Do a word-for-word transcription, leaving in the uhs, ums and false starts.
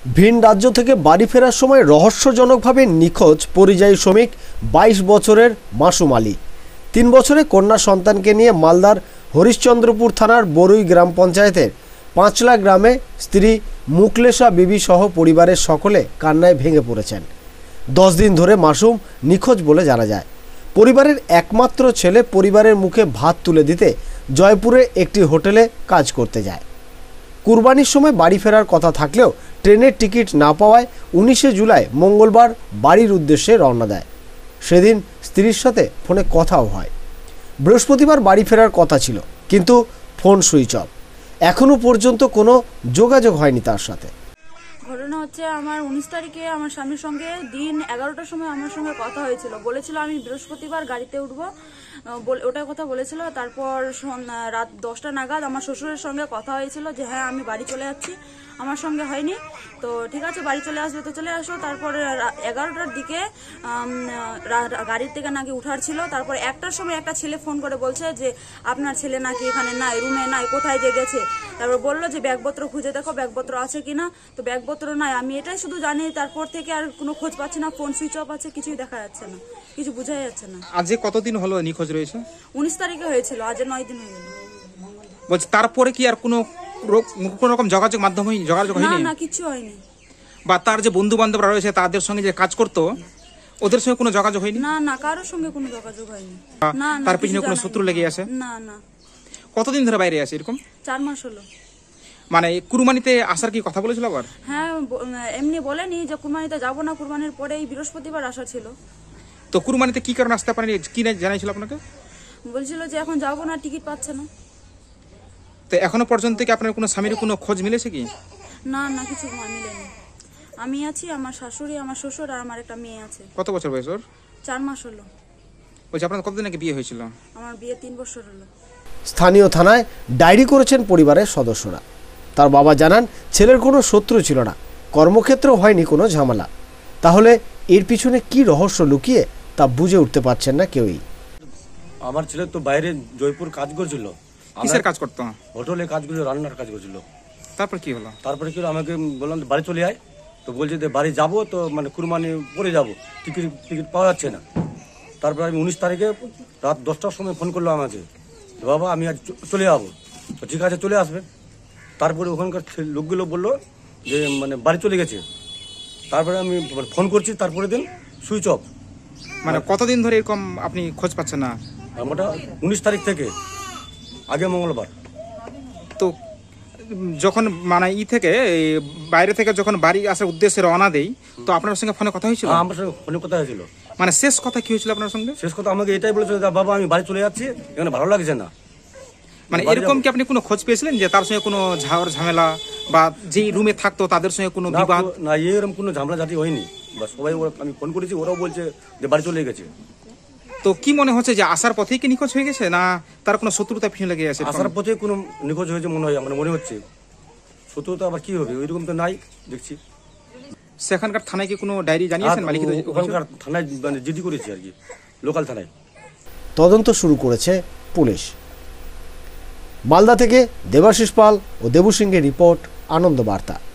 ভিন রাজ্য থেকে বাড়ি ফেরার সময় রহস্যজনকভাবে নিখোঁজ পরিযায়ী শ্রমিক বাইশ বছরের মাসুম আলী। তিন বছরে কন্যা সন্তানকে নিয়ে মালদার হরিশ্চন্দ্রপুর থানার বরুই গ্রাম পঞ্চায়েতের পাঁচলা গ্রামে স্ত্রী মুকলেশা বিবি সহ পরিবারের সকলে কান্নায় ভেঙে পড়েছেন। দশ দিন ধরে মাসুম নিখোঁজ বলে জানা যায়। পরিবারের একমাত্র ছেলে পরিবারের মুখে ভাত তুলে দিতে জয়পুরে একটি হোটেলে কাজ করতে যায়। কুরবানির সময় বাড়ি ফেরার কথা থাকলেও ট্রেনের টিকিট না পাওয়ায় উনিশে জুলাই মঙ্গলবার বাড়ির উদ্দেশ্যে রওনা দেয়। সেদিন স্ত্রীর সাথে ফোনে কথাও হয়। বৃহস্পতিবার বাড়ি ফেরার কথা ছিল, কিন্তু ফোন সুইচ অফ। এখনও পর্যন্ত কোনো যোগাযোগ হয়নি তার সাথে। ঘটনা হচ্ছে, আমার উনিশ তারিখে আমার স্বামীর সঙ্গে দিন এগারোটার সময় আমার সঙ্গে কথা হয়েছিল। বলেছিল আমি বৃহস্পতিবার গাড়িতে উঠবো, ওটার কথা বলেছিল। তারপর রাত দশটা নাগাদ আমার শ্বশুরের সঙ্গে কথা হয়েছিল যে হ্যাঁ আমি বাড়ি চলে যাচ্ছি। আমার সঙ্গে হয়নি, তো ঠিক আছে বাড়ি চলে আসবে তো চলে আসো। তারপরে এগারোটার দিকে গাড়ির থেকে নাকি উঠার ছিল। তারপর একটার সময় একটা ছেলে ফোন করে বলছে যে আপনার ছেলে নাকি এখানে নাই, রুমে নাই, কোথায় যে গেছে। তারপর বললো যে ব্যাগপত্র খুঁজে দেখো, ব্যাগপত্র আছে কিনা। তো ব্যাগপত্র নাই, আমি এটাই শুধু জানি। তারপর থেকে আর কোনো খোঁজ পাচ্ছি না, ফোন সুইচ অফ আছে, কিছুই দেখা যাচ্ছে না, কিছু বোঝাই যাচ্ছে না। আজ কতদিন হলো নিখোঁজ রয়েছে? উনিশ তারিখে হয়েছিল, আজ নয় দিন হয়ে গেল। বলছি তারপরে কি আর কোনো কোনো রকম যোগাযোগ মাধ্যম হয়নি? যোগাযোগ হয়নি? না, কিছু হয়নি। বা তার যে বন্ধু বান্ধবরা রয়েছে তাদের সঙ্গে যে কাজ করতো ওদের সঙ্গে কোনো যোগাযোগ হয়নি? না না, কারোর সঙ্গে কোনো যোগাযোগ হয়নি। না, তার পিছনে কোনো শত্রু লেগে আছে? না না। কতদিন ধরে বাইরে আছে এরকম? চার মাস হলো। মানে কুরবানিতে আসার কি কথা বলেছিল আবার? হ্যাঁ, এমনি বলেনি যে কুরবানিতে যাবো না, কুরবানির পরেই বৃহস্পতিবার আসা ছিল। তো কুরবানিতে কি কারণে আসতে পারেনি, কি জানাইছিল আপনাকে? বলছিল যে এখন যাবো না, টিকিট পাচ্ছে না। তো এখনো পর্যন্ত কি আপনার কোনো স্বামীর কোনো খোঁজ মিলেছে কি? না না, কিছু মিলেনি। আমি আছি, আমার শাশুড়ি, আমার শ্বশুর আর আমার একটা মেয়ে আছে। কত বছর বয়স ওর? চার মাস হলো। বলছি আপনার কতদিন আগে বিয়ে হয়েছিল? আমার বিয়ে তিন বছর হলো। স্থানীয় থানায় ডায়েরি করেছেন পরিবারের সদস্যরা। তার বাবা জানান ছেলের কোনো শত্রু ছিল না, কর্মক্ষেত্রেও হয়নি কোনো ঝামেলা। তাহলে এর পিছনে কি রহস্য লুকিয়ে তা বুঝে উঠতে পারছেন না কেউই। আমার ছেলে তো বাইরে জয়পুর কাজ করছিল। কিসের কাজ করতো? হোটেলে কাজ করছিল, রান্নার কাজ করছিল। তারপর কি হলো? তারপরে কি হলো, আমাকে বললাম বাড়ি চলে আয়। তো বলছে যে বাড়ি যাবো, তো মানে কুরবানি পরে যাবো, টিকিট টিকিট পাওয়া যাচ্ছে না। তারপরে আমি উনিশ তারিখে রাত দশটার সময় ফোন করলো আমাকে, বাবা আমি আজ চলে যাবো। তো ঠিক আছে চলে আসবে। তারপরে ওখানকার লোকগুলো বললো যে মানে বাড়ি চলে গেছে। তারপরে আমি ফোন করছি, তারপরে দিন সুইচ অফ। মানে কতদিন ধরে এরকম আপনি খোঁজ পাচ্ছেন না? আমরা উনিশ তারিখ থেকে, আগে মঙ্গলবার। তো যখন মানে ই থেকে বাইরে থেকে যখন বাড়ি আসার উদ্দেশ্যে রওনা দেই, তো আপনার সঙ্গে ফোনে কথা হয়েছিল? আমার সঙ্গে ফোনে কথা হয়েছিল। মানে শেষ কথা কি হয়েছিল আপনার সঙ্গে? শেষ কথা আমাকে এটাই বলেছিল, বাবা আমি বাড়ি চলে যাচ্ছি, এখানে ভালো লাগছে না। মানে এরকম কি আপনি কোনো খোঁজ পেয়েছিলেন যে তার সঙ্গে কোনো ঝাড় ঝামেলা বা যেই রুমে থাকতো তাদের সঙ্গে কোনো বিবাদ? না, এরকম কোনো ঝামেলা জাতি হয়নি। বা সবাই আমি ফোন করেছি, ওরাও বলছে যে বাড়ি চলে গেছে। তো কি মনে হচ্ছে যে আসার পথেই কি নিখোঁজ হয়ে গেছে, না তার কোনো শত্রুতা পিছনে লেগে গেছে? আসার পথে কোনো নিখোঁজ হয়েছে মনে হয়, আমার মনে হচ্ছে। শত্রুতা আবার কি হবে, ওইরকম তো নাই দেখছি। সেখানকার থানায় কি কোনো ডায়েরি জানিয়েছেন? মালিক ওখানকার থানায় মানে জিডি করেছি আর কি, লোকাল থানায়। তদন্ত শুরু করেছে পুলিশ। মালদা থেকে দেবাশিস পাল ও দেবু সিংহের রিপোর্ট, আনন্দ বার্তা।